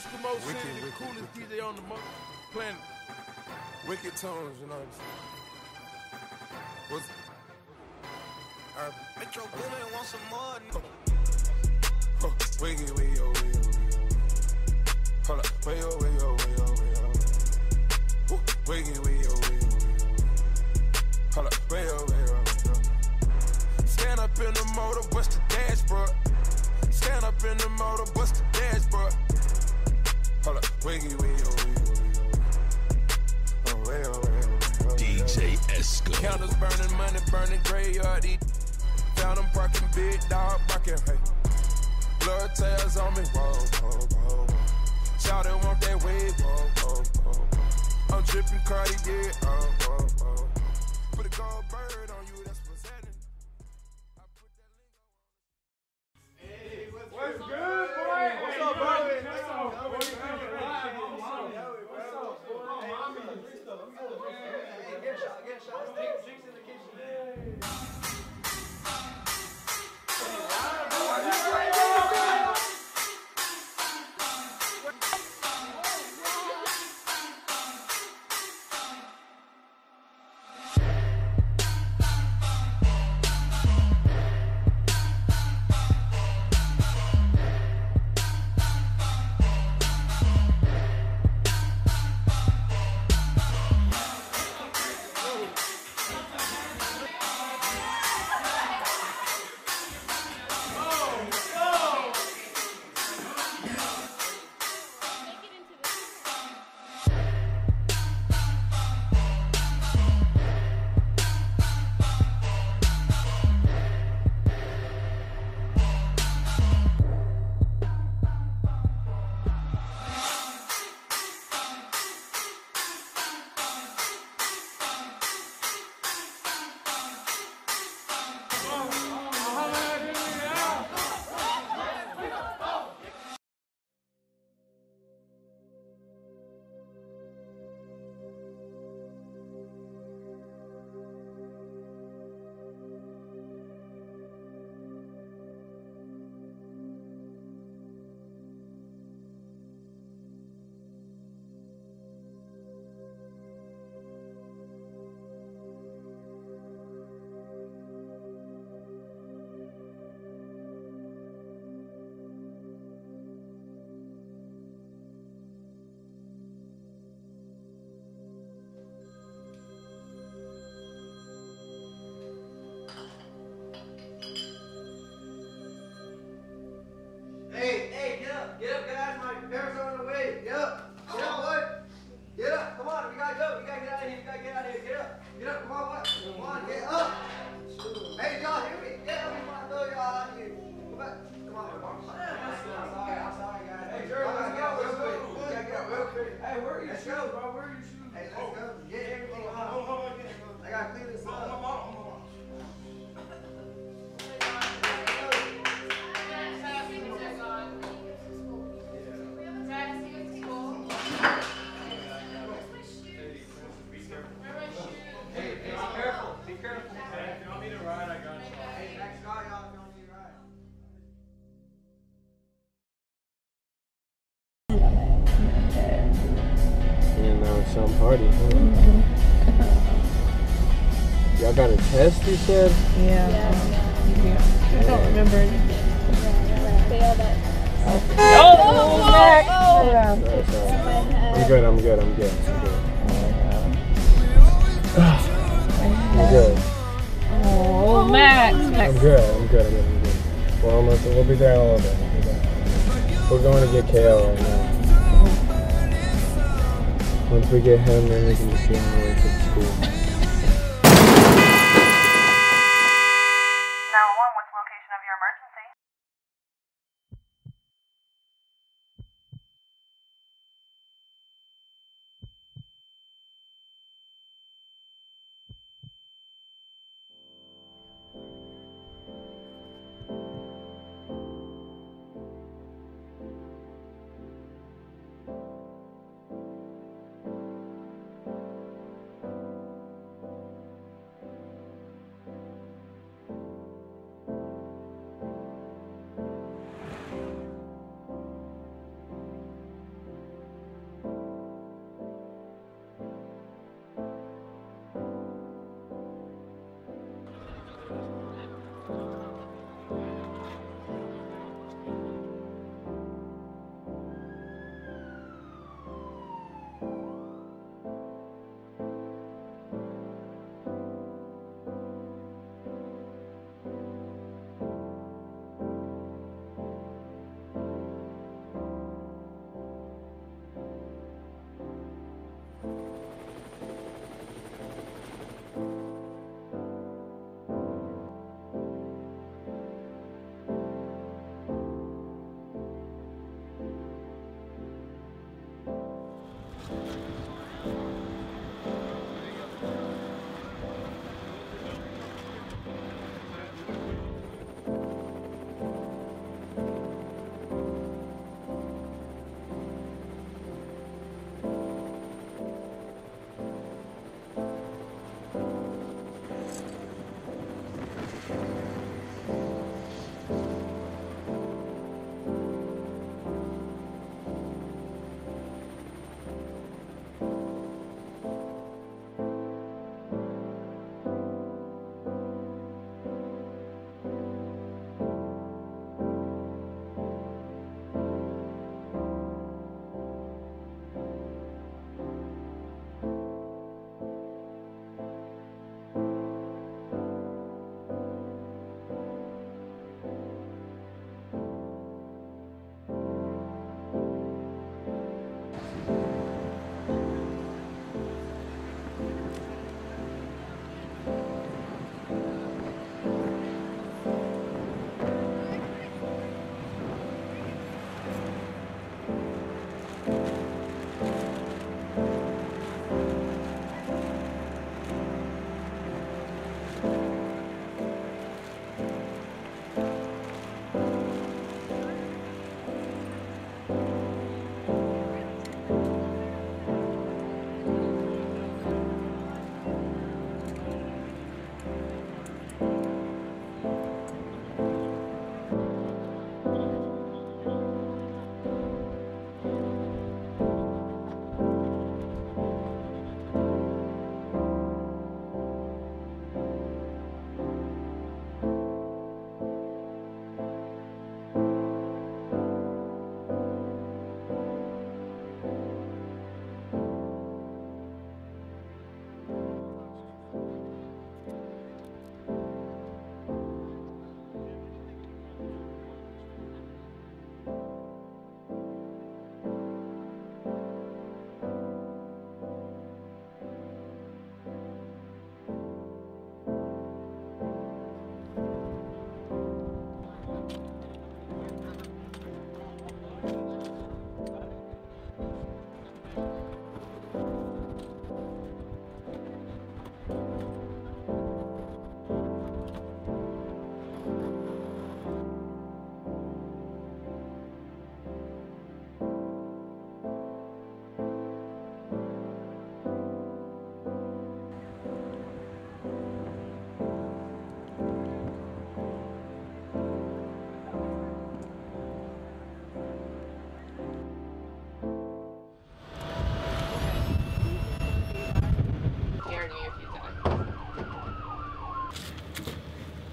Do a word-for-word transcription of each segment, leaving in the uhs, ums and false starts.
Eskimo City, the coolest D J on the planet. Wicked tones, you know what I'm saying? What's uh, Metro Boomin want some more. Huh, wiggy, wiggy, oh, wiggy, wiggy, oh. Hold up, way, oh, way, oh, way, oh, way, oh. Woo, wiggy, wiggy, oh, wiggy, wiggy, oh. Hold up, way, oh, way, oh, way, oh. Stand up in the motor, bust the dashboard. Stand up in the motor, bust the dashboard. Hold up, wiggy, wiggy, oh, wiggy, wiggy, oh. Oh, way, oh, way, oh, way, oh. D J Esco. Candles burning, money burning, graveyard eat. Found them barking, big dog barking, hey. Blood tails on me, whoa, whoa, whoa, whoa. Shout it, want that wave, whoa, whoa, whoa. I'm dripping Cartier, oh, oh, oh. Put a gold bird on you, that's what's happening. I put that link on. Hey, what's, what's good, boy? What's up, bro? What's up, bro? What's up, bro? Hey, get a shot, get a shot. Drinks in the kitchen. Hey, hey, get up, get up, guys. My parents are on the way. Get up, get up, boy. Get up, come on, we gotta go. We gotta get out of here, we gotta get out of here. Get up, get up, come on, what? Come on, get up. Hey, y'all, hear me? Get up, we want to throw y'all out here. Come back, come on, come on. I'm sorry, I'm sorry, guys. Hey, Jerry, let's go, let's go. We gotta get out real quick. Hey, where are your shoes, bro? Where are your shoes? Hey, let's go. Get everything on. Hold on, hold on, get it. I gotta clean this up. Hold on, hold on. Some party. Mm-hmm. Y'all got a test, you said? Yeah. yeah. yeah. I don't remember anything. Oh, oh, oh, oh. Sorry, sorry. I'm good, I'm good, I'm good, I'm good. I'm good. Oh, Max. I'm good, I'm good, I'm good, I'm good. Well, almost, we'll be there in a little bit. We'll be there. We're going to get K L right now. Once we get him, then we can just be on the way to the school. nine one one, what's the location of your emergency?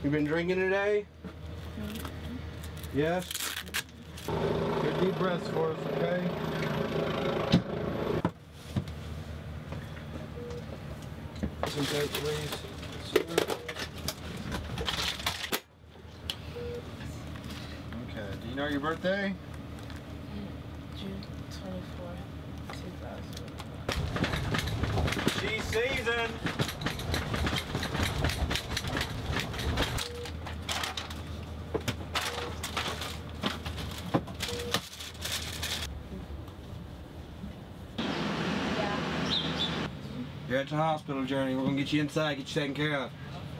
You been drinking today? Yes? Good deep breaths for us, okay? Some tape, please. Okay, do you know your birthday? June twenty-fourth, two thousand. She's seasoned. You're at the hospital, Journey. We're gonna get you inside, get you taken care of.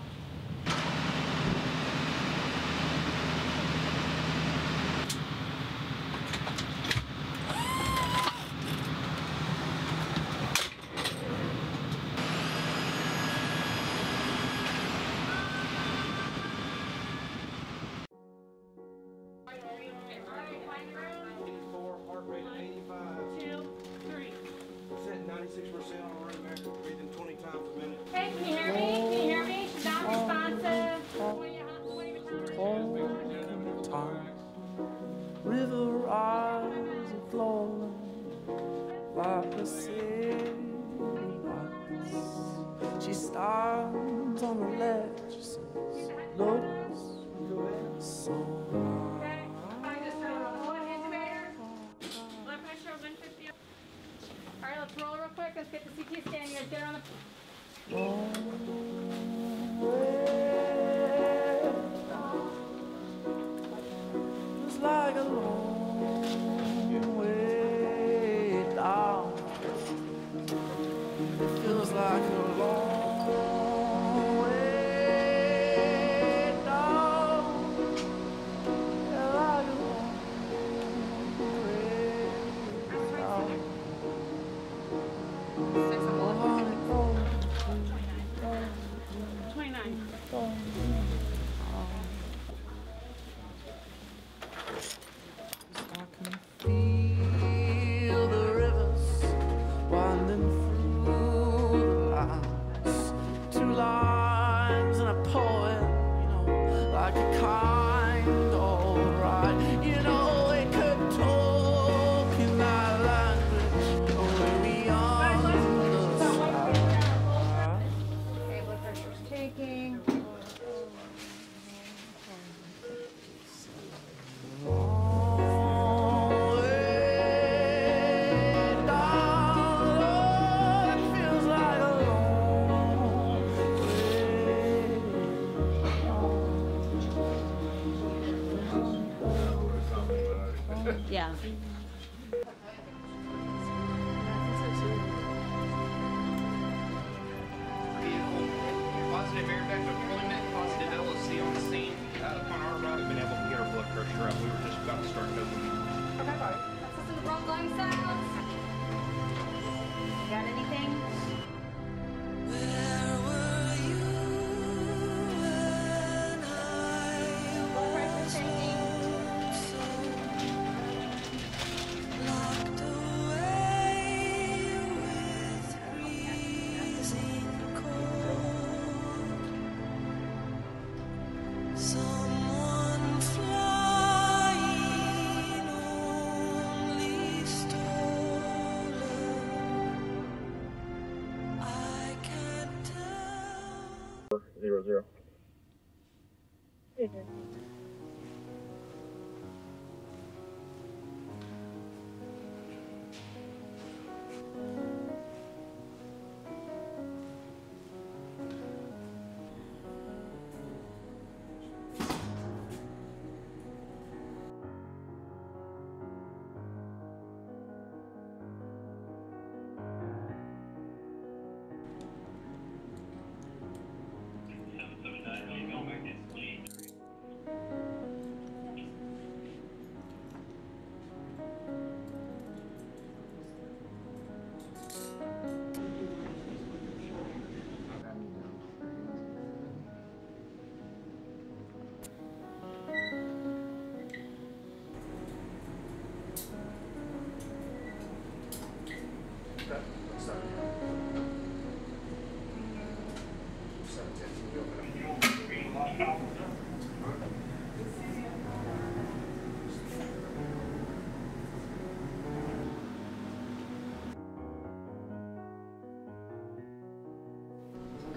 eighty-four, heart rate of eighty-five. Two, three. Sitting ninety-six percent on room there, breathing twenty times a minute. Hey, can you hear me? Can you hear me? She's not responsive. What are you River rise and flowing like a city lights. She stands on the ledge, says, looks so. Okay. I just heard a one intubator. Blood pressure one fifty. All right, let's roll real quick. Let's get the C T scan. You guys get her on the. It's like a long way down. It feels like a long way down. Yeah, like a long way down. Oh, honey, oh, twenty-nine. oh. I can feel the rivers winding through the lines. Two lines and a poem, you know, like a kind old ride. You know, it could talk in that language way beyond the sky. Okay, blood pressure's taking. Long way down, Lord, it feels like a long way down. Yeah. Positive airbag deployment, positive L S C on the scene. Uh, upon our arrival, we've been able to get our blood pressure up. We were just about to start dosing. Okay, let's listen to broad lung sounds. Got anything? Where were you when I Blood pressure taking. locked away with freezing cold? Someone flying only stolen. I can't tell. Zero, zero.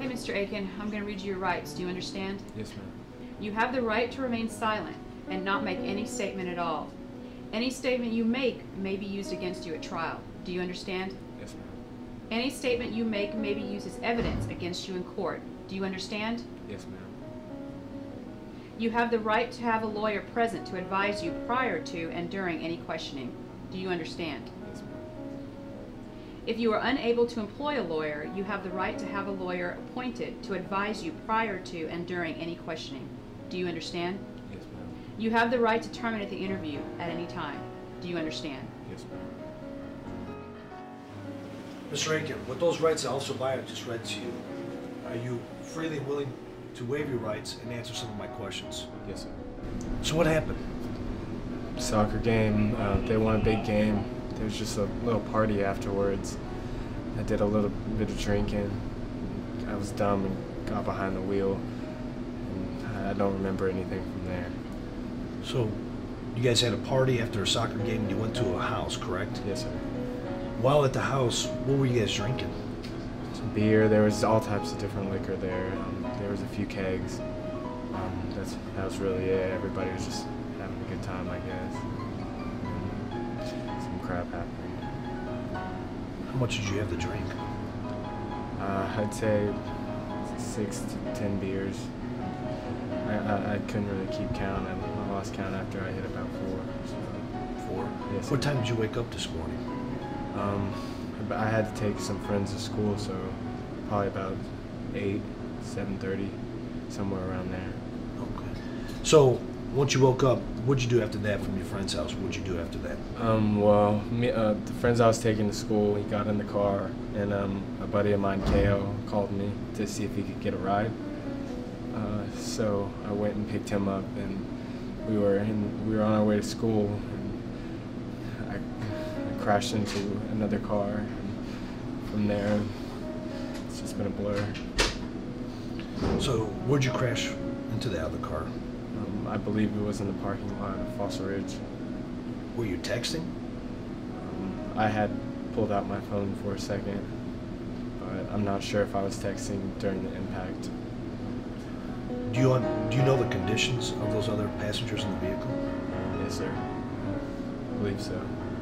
Hey, Mister Aiken, I'm going to read you your rights. Do you understand? Yes, ma'am. You have the right to remain silent and not make any statement at all. Any statement you make may be used against you at trial. Do you understand? Yes, ma'am. Any statement you make may be used as evidence against you in court. Do you understand? Yes, ma'am. You have the right to have a lawyer present to advise you prior to and during any questioning. Do you understand? Yes, ma'am. If you are unable to employ a lawyer, you have the right to have a lawyer appointed to advise you prior to and during any questioning. Do you understand? Yes, ma'am. You have the right to terminate the interview at any time. Do you understand? Yes, ma'am. Mister Aiken, with those rights that Officer Byer just read to you, are you freely willing to waive your rights and answer some of my questions? Yes, sir. So what happened? Soccer game. Uh, they won a big game. There was just a little party afterwards. I did a little bit of drinking. I was dumb and got behind the wheel. And I don't remember anything from there. So, you guys had a party after a soccer game and you went to a house, correct? Yes, sir. While at the house, what were you guys drinking? Some beer. There was all types of different liquor there. Um, there was a few kegs. Um, that's that was really it. Everybody was just having a good time, I guess. Some crap happened. How much did you have to drink? Uh, I'd say six to ten beers. I, I, I couldn't really keep count. I, I lost count after I hit about four. So. Four? Yes. What time did you wake up this morning? Um, I had to take some friends to school, so probably about eight, seven thirty, somewhere around there. Okay. So, once you woke up, what'd you do after that from your friend's house? What'd you do after that? Um, well, me, uh, the friends I was taking to school, he got in the car, and um, a buddy of mine, Kcal, called me to see if he could get a ride. Uh, so I went and picked him up, and we were in, we were on our way to school, and I, I crashed into another car, and from there, it's just been a blur. So, where'd you crash into the other car? Um, I believe it was in the parking lot of Fossil Ridge. Were you texting? Um, I had pulled out my phone for a second, but I'm not sure if I was texting during the impact. Do you un do you know the conditions of those other passengers in the vehicle? Yes, sir. I believe so.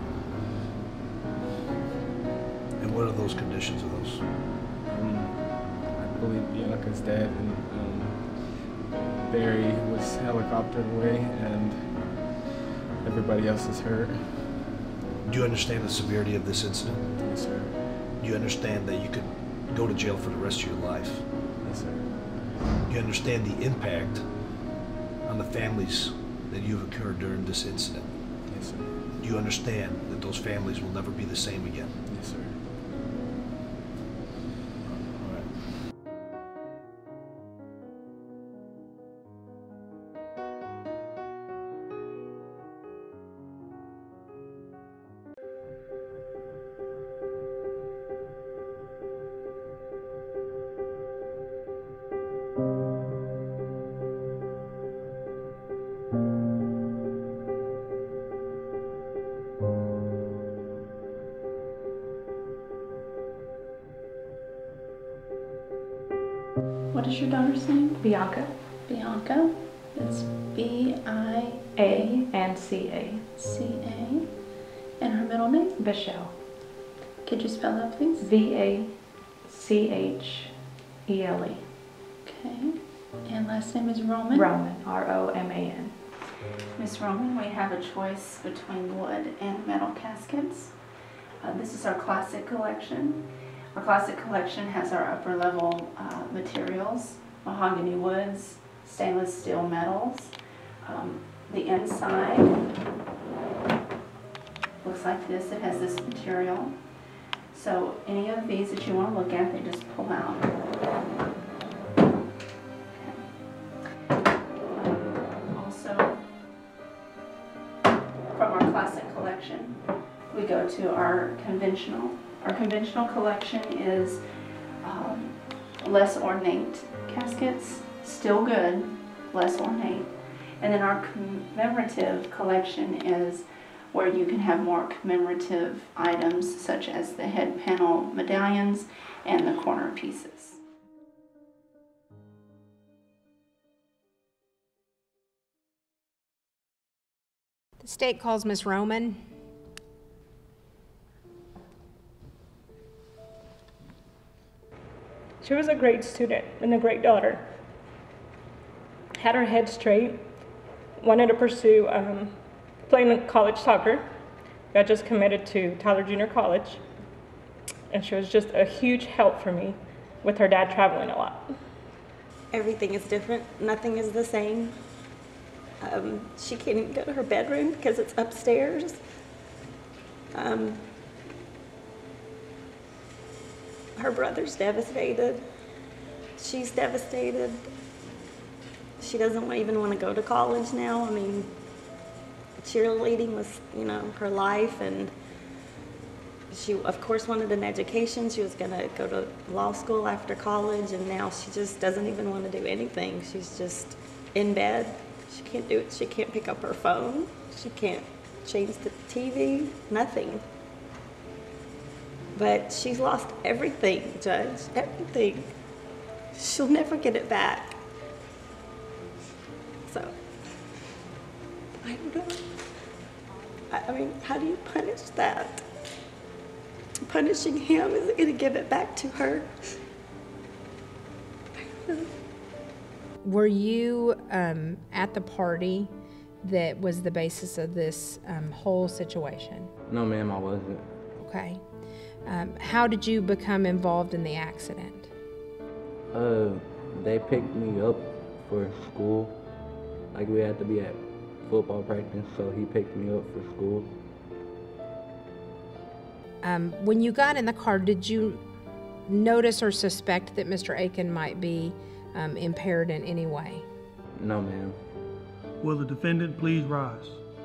And what are those conditions of those? Um, I believe Bianca's dead, and um, Barry was helicoptered away, and everybody else is hurt. Do you understand the severity of this incident? Yes, sir. Do you understand that you could go to jail for the rest of your life? Yes, sir. Do you understand the impact on the families that you've occurred during this incident? Yes, sir. Do you understand that those families will never be the same again? Yes, sir. All right. What is your daughter's name? Bianca. Bianca. It's B I A and C A. C A. And her middle name? Bichelle. Could you spell that, please? V A C H E L E. Okay. And last name is Roman? Roman. R O M A N. Miss Roman, we have a choice between wood and metal caskets. Uh, this is our classic collection. Our classic collection has our upper level uh, materials, mahogany woods, stainless steel metals. Um, the inside looks like this. It has this material. So any of these that you want to look at, they just pull out. Okay. Also, from our classic collection, we go to our conventional. Our conventional collection is um, less ornate caskets, still good, less ornate. And then our commemorative collection is where you can have more commemorative items such as the head panel medallions and the corner pieces. State calls Miss Roman. She was a great student and a great daughter. Had her head straight, wanted to pursue um, playing college soccer. Got just committed to Tyler Junior College. And she was just a huge help for me with her dad traveling a lot. Everything is different. Nothing is the same. Um, she can't even go to her bedroom because it's upstairs. Um, her brother's devastated. She's devastated. She doesn't even want to go to college now. I mean, cheerleading was, you know, her life, and she, of course, wanted an education. She was going to go to law school after college, and now she just doesn't even want to do anything. She's just in bed. She can't do it. She can't pick up her phone. She can't change the T V, nothing. But she's lost everything, Judge, everything. She'll never get it back. So, I don't know. I, I mean, how do you punish that? Punishing him, is it going to give it back to her? Were you um, at the party that was the basis of this um, whole situation? No, ma'am, I wasn't. Okay. Um, how did you become involved in the accident? Uh, they picked me up for school. Like, we had to be at football practice, so he picked me up for school. Um, when you got in the car, did you notice or suspect that Mister Aiken might be um, impaired in any way? No, ma'am. Will the defendant please rise?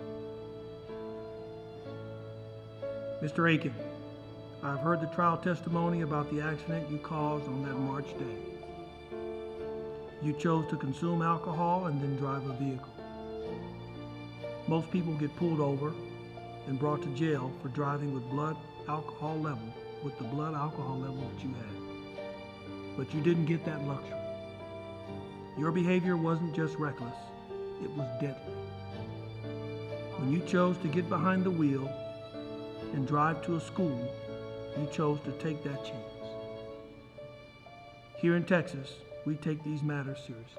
Mister Aiken, I've heard the trial testimony about the accident you caused on that March day. You chose to consume alcohol and then drive a vehicle. Most people get pulled over and brought to jail for driving with blood alcohol level, with the blood alcohol level that you had. But you didn't get that luxury. Your behavior wasn't just reckless, it was deadly. When you chose to get behind the wheel and drive to a school, you chose to take that chance. Here in Texas, we take these matters seriously.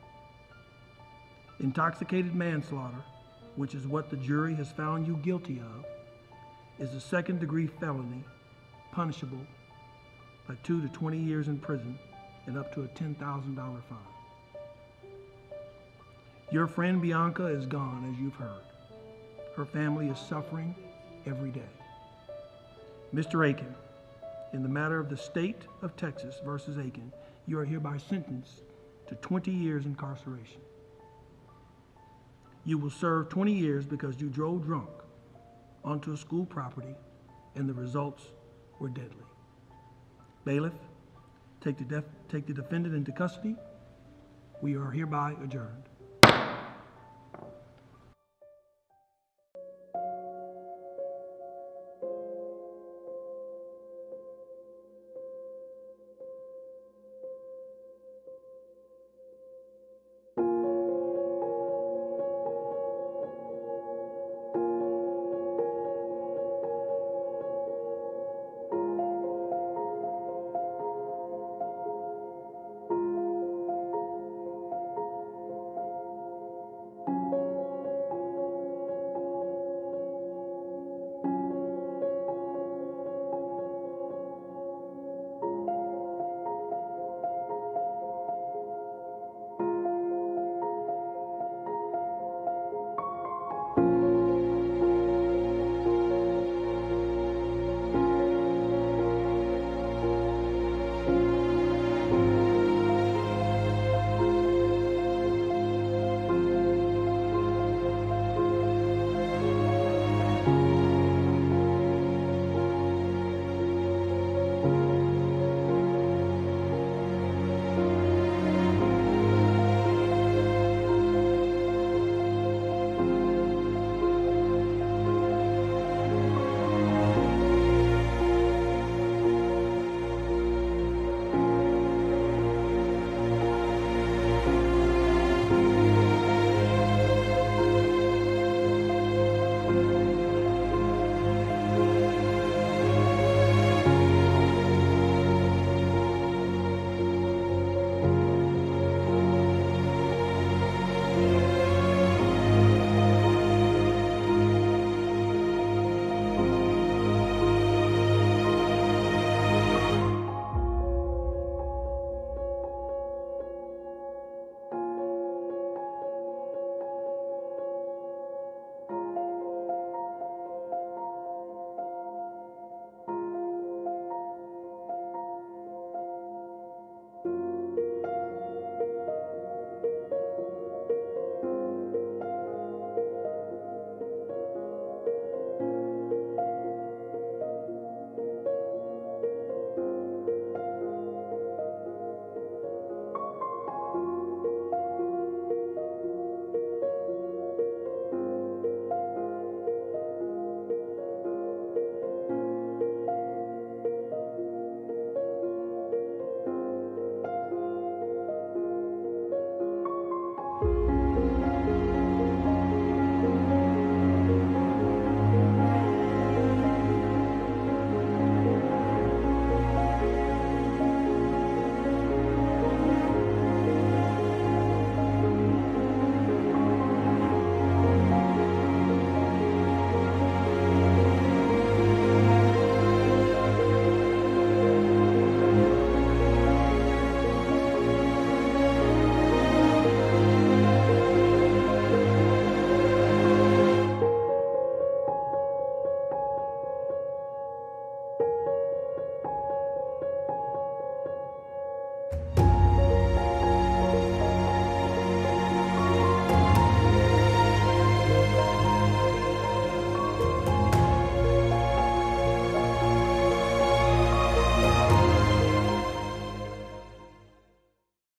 Intoxicated manslaughter, which is what the jury has found you guilty of, is a second-degree felony punishable by two to twenty years in prison and up to a ten thousand dollars fine. Your friend Bianca is gone, as you've heard. Her family is suffering every day. Mister Aiken, in the matter of the state of Texas versus Aiken, you are hereby sentenced to twenty years incarceration. You will serve twenty years because you drove drunk onto a school property and the results were deadly. Bailiff, take the, def take the defendant into custody. We are hereby adjourned.